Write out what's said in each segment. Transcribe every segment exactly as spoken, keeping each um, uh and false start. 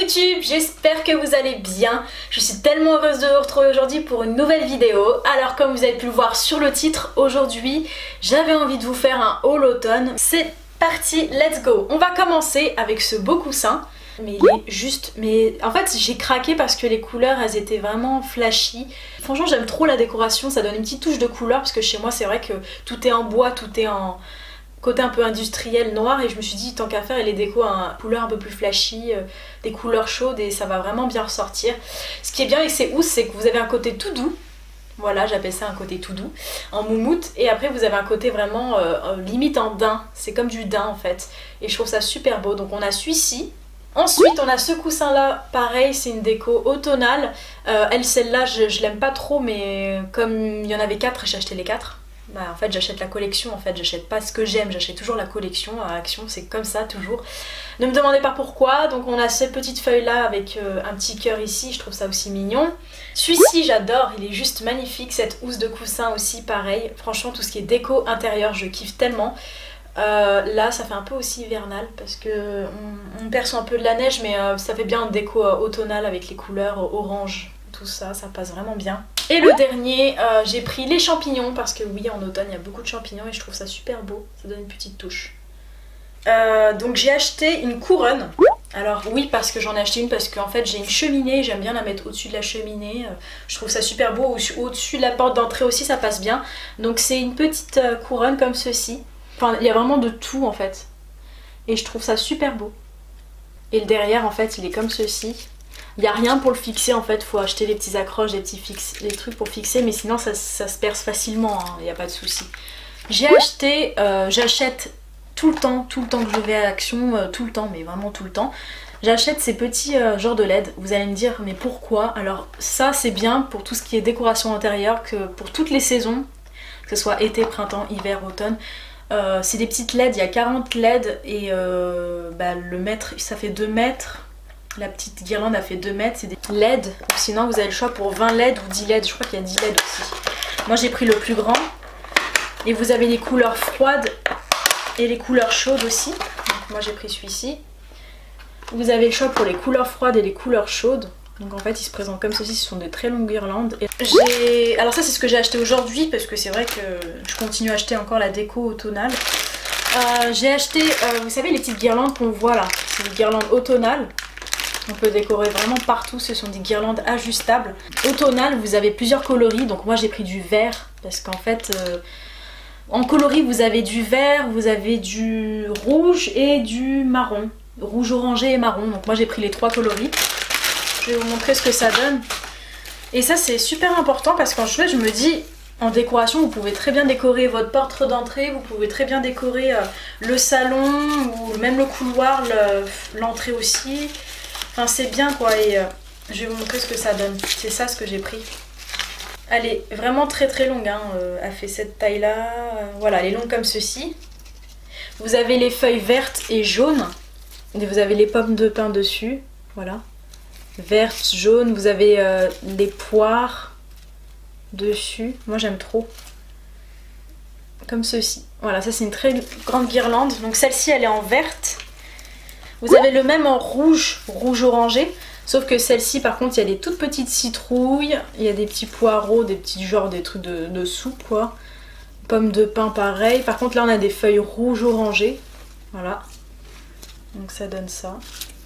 YouTube, j'espère que vous allez bien. Je suis tellement heureuse de vous retrouver aujourd'hui pour une nouvelle vidéo. Alors comme vous avez pu le voir sur le titre, aujourd'hui j'avais envie de vous faire un haul automne. C'est parti, let's go. On va commencer avec ce beau coussin. Mais il est juste, mais en fait j'ai craqué parce que les couleurs elles étaient vraiment flashy. Franchement j'aime trop la décoration, ça donne une petite touche de couleur parce que chez moi c'est vrai que tout est en bois, tout est en côté un peu industriel noir et je me suis dit tant qu'à faire et les décos à couleurs un peu plus flashy, euh, des couleurs chaudes et ça va vraiment bien ressortir. Ce qui est bien avec ces housses c'est que vous avez un côté tout doux. Voilà, j'appelle ça un côté tout doux, en moumoute, et après vous avez un côté vraiment euh, limite en daim, c'est comme du daim en fait, et je trouve ça super beau. Donc on a celui-ci. Ensuite on a ce coussin là, pareil c'est une déco automnale, euh, elle celle-là je, je l'aime pas trop mais comme il y en avait quatre j'ai acheté les quatre. Bah en fait j'achète la collection, en fait j'achète pas ce que j'aime, j'achète toujours la collection à Action, c'est comme ça toujours. Ne me demandez pas pourquoi. Donc on a cette petite feuille là avec euh, un petit cœur ici, je trouve ça aussi mignon. Celui-ci j'adore, il est juste magnifique, cette housse de coussin aussi pareil, franchement tout ce qui est déco intérieur je kiffe tellement. Euh, là ça fait un peu aussi hivernal parce que on, on perçoit un peu de la neige mais euh, ça fait bien en déco euh, automnale avec les couleurs euh, orange, tout ça, ça passe vraiment bien. Et le dernier, euh, j'ai pris les champignons parce que oui en automne il y a beaucoup de champignons et je trouve ça super beau, ça donne une petite touche. Euh, donc j'ai acheté une couronne. Alors oui parce que j'en ai acheté une parce qu'en fait j'ai une cheminée, j'aime bien la mettre au-dessus de la cheminée, je trouve ça super beau, au-dessus de la porte d'entrée aussi ça passe bien. Donc c'est une petite euh, couronne comme ceci. Enfin, il y a vraiment de tout en fait. Et je trouve ça super beau. Et le derrière en fait il est comme ceci. Il n'y a rien pour le fixer en fait, il faut acheter les petits accroches, les petits fix... les trucs pour fixer, mais sinon ça, ça se perce facilement, il hein, n'y a pas de souci. J'ai acheté, euh, j'achète tout le temps, tout le temps que je vais à Action, euh, tout le temps, mais vraiment tout le temps. J'achète ces petits euh, genres de L E D, vous allez me dire mais pourquoi? Alors ça c'est bien pour tout ce qui est décoration intérieure, que pour toutes les saisons, que ce soit été, printemps, hiver, automne. Euh, c'est des petites L E D, il y a quarante L E D et euh, bah, le mètre ça fait deux mètres. La petite guirlande a fait deux mètres, c'est des L E D. Ou sinon vous avez le choix pour vingt L E D ou dix L E D, je crois qu'il y a dix L E D aussi. Moi j'ai pris le plus grand. Et vous avez les couleurs froides et les couleurs chaudes aussi. Donc moi j'ai pris celui-ci. Vous avez le choix pour les couleurs froides et les couleurs chaudes. Donc en fait ils se présentent comme ceci, ce sont des très longues guirlandes. Et alors ça c'est ce que j'ai acheté aujourd'hui parce que c'est vrai que je continue à acheter encore la déco automnale. Euh, j'ai acheté, euh, vous savez les petites guirlandes qu'on voit là, c'est des guirlandes automnales. On peut décorer vraiment partout, ce sont des guirlandes ajustables. Automnales, vous avez plusieurs coloris, donc moi j'ai pris du vert parce qu'en fait euh, en coloris vous avez du vert, vous avez du rouge et du marron. Rouge orangé et marron, donc moi j'ai pris les trois coloris. Je vais vous montrer ce que ça donne. Et ça c'est super important parce qu'en fait je me dis, en décoration vous pouvez très bien décorer votre porte d'entrée, vous pouvez très bien décorer euh, le salon ou même le couloir, l'entrée le, aussi. Enfin c'est bien quoi et euh, je vais vous montrer ce que ça donne. C'est ça ce que j'ai pris. Elle est vraiment très très longue, hein. euh, elle fait cette taille là. Euh, voilà, elle est longue comme ceci. Vous avez les feuilles vertes et jaunes. Et vous avez les pommes de pin dessus. Voilà. Vertes, jaunes. Vous avez euh, les poires dessus. Moi j'aime trop. Comme ceci. Voilà, ça c'est une très grande guirlande. Donc celle-ci elle est en verte. Vous avez le même en rouge, rouge orangé, sauf que celle-ci par contre il y a des toutes petites citrouilles, il y a des petits poireaux, des petits genres des trucs de, de soupe quoi. Pommes de pin pareil, par contre là on a des feuilles rouge orangées, voilà. Donc ça donne ça.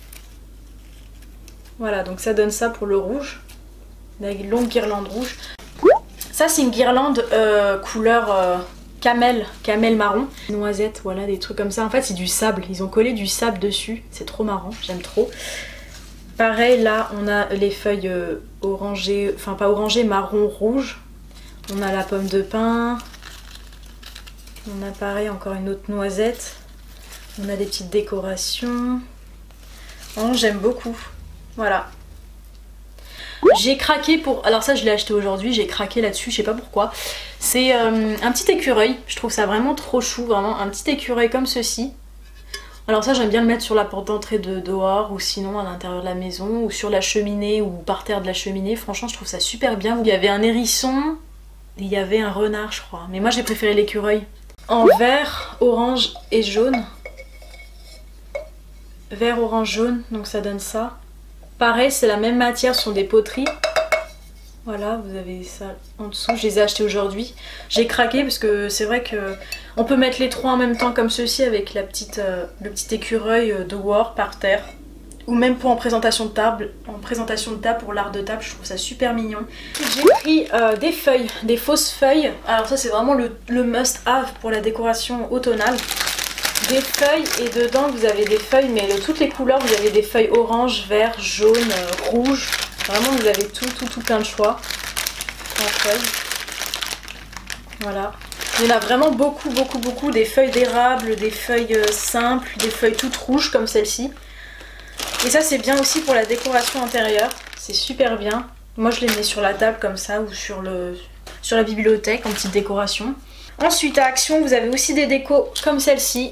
Voilà, donc ça donne ça pour le rouge, avec une longue guirlande rouge. Ça c'est une guirlande euh, couleur... Euh, camel, camel marron, noisette, voilà des trucs comme ça. En fait c'est du sable, ils ont collé du sable dessus, c'est trop marrant, j'aime trop. Pareil là on a les feuilles euh, orangées, enfin pas orangées, marron, rouge. On a la pomme de pin. On a pareil encore une autre noisette. On a des petites décorations. Oh, j'aime beaucoup, voilà. J'ai craqué pour... Alors ça je l'ai acheté aujourd'hui, j'ai craqué là-dessus, je sais pas pourquoi. C'est euh, un petit écureuil, je trouve ça vraiment trop chou, vraiment un petit écureuil comme ceci. Alors ça j'aime bien le mettre sur la porte d'entrée de dehors ou sinon à l'intérieur de la maison ou sur la cheminée ou par terre de la cheminée. Franchement je trouve ça super bien. Il y avait un hérisson et il y avait un renard je crois. Mais moi j'ai préféré l'écureuil. En vert, orange et jaune. Vert, orange, jaune, donc ça donne ça. Pareil, c'est la même matière, ce sont des poteries. Voilà, vous avez ça en dessous, je les ai achetés aujourd'hui. J'ai craqué parce que c'est vrai que on peut mettre les trois en même temps comme ceci avec la petite, euh, le petit écureuil de War par terre. Ou même pour en présentation de table, en présentation de table pour l'art de table, je trouve ça super mignon. J'ai pris euh, des feuilles, des fausses feuilles. Alors ça c'est vraiment le, le must have pour la décoration automnale. Des feuilles et dedans vous avez des feuilles mais de toutes les couleurs. Vous avez des feuilles orange, vert, jaune, euh, rouge. Vraiment vous avez tout, tout, tout plein de choix en feuilles. Voilà. Il y en a vraiment beaucoup, beaucoup, beaucoup. Des feuilles d'érable, des feuilles euh, simples, des feuilles toutes rouges comme celle-ci. Et ça c'est bien aussi pour la décoration intérieure. C'est super bien. Moi je les mets sur la table comme ça ou sur, le, sur la bibliothèque en petite décoration. Ensuite à Action vous avez aussi des décos comme celle-ci.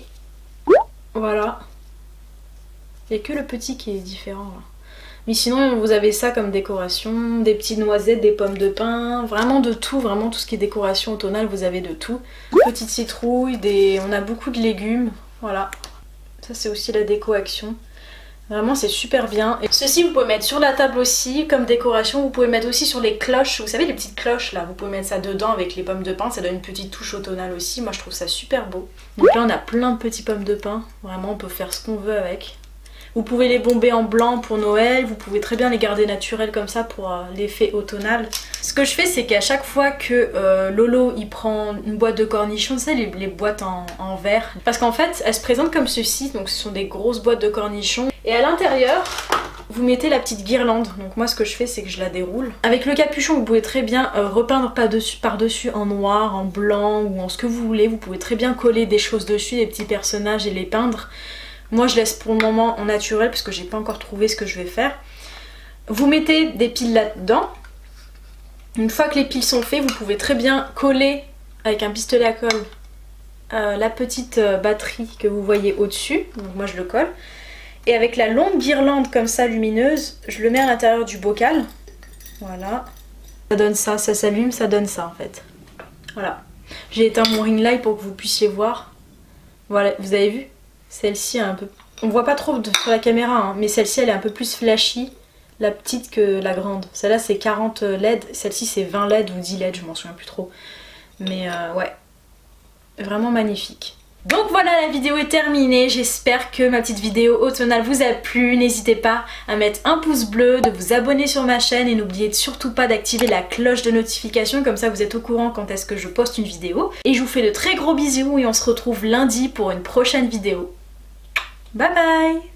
Voilà. Il n'y a que le petit qui est différent là. Mais sinon vous avez ça comme décoration, des petites noisettes, des pommes de pin, vraiment de tout, vraiment tout ce qui est décoration automnale, vous avez de tout. Petites citrouilles, des... on a beaucoup de légumes, voilà. Ça c'est aussi la déco Action. Vraiment c'est super bien. Et ceci vous pouvez mettre sur la table aussi comme décoration, vous pouvez mettre aussi sur les cloches, vous savez les petites cloches là, vous pouvez mettre ça dedans avec les pommes de pin, ça donne une petite touche automnale aussi, moi je trouve ça super beau. Donc là on a plein de petits pommes de pin, vraiment on peut faire ce qu'on veut avec. Vous pouvez les bomber en blanc pour Noël, vous pouvez très bien les garder naturels comme ça pour euh, l'effet automnal. Ce que je fais c'est qu'à chaque fois que euh, Lolo il prend une boîte de cornichons, vous savez les, les boîtes en, en verre, parce qu'en fait elles se présentent comme ceci, donc ce sont des grosses boîtes de cornichons. Et à l'intérieur, vous mettez la petite guirlande. Donc moi ce que je fais c'est que je la déroule. Avec le capuchon vous pouvez très bien euh, repeindre par-dessus par-dessus en noir, en blanc ou en ce que vous voulez. Vous pouvez très bien coller des choses dessus, des petits personnages et les peindre. Moi je laisse pour le moment en naturel parce que j'ai pas encore trouvé ce que je vais faire. Vous mettez des piles là-dedans. Une fois que les piles sont faites, vous pouvez très bien coller avec un pistolet à colle euh, la petite euh, batterie que vous voyez au-dessus. Donc moi je le colle. Et avec la longue guirlande comme ça lumineuse, je le mets à l'intérieur du bocal. Voilà. Ça donne ça, ça s'allume, ça donne ça en fait. Voilà. J'ai éteint mon ring light pour que vous puissiez voir. Voilà, vous avez vu? Celle-ci est un peu... On voit pas trop de... sur la caméra, hein, mais celle-ci elle est un peu plus flashy, la petite que la grande. Celle-là c'est quarante L E D, celle-ci c'est vingt L E D ou dix L E D, je m'en souviens plus trop. Mais euh, ouais, vraiment magnifique. Donc voilà, la vidéo est terminée, j'espère que ma petite vidéo automnale vous a plu. N'hésitez pas à mettre un pouce bleu, de vous abonner sur ma chaîne et n'oubliez surtout pas d'activer la cloche de notification, comme ça vous êtes au courant quand est-ce que je poste une vidéo. Et je vous fais de très gros bisous et on se retrouve lundi pour une prochaine vidéo. Bye bye!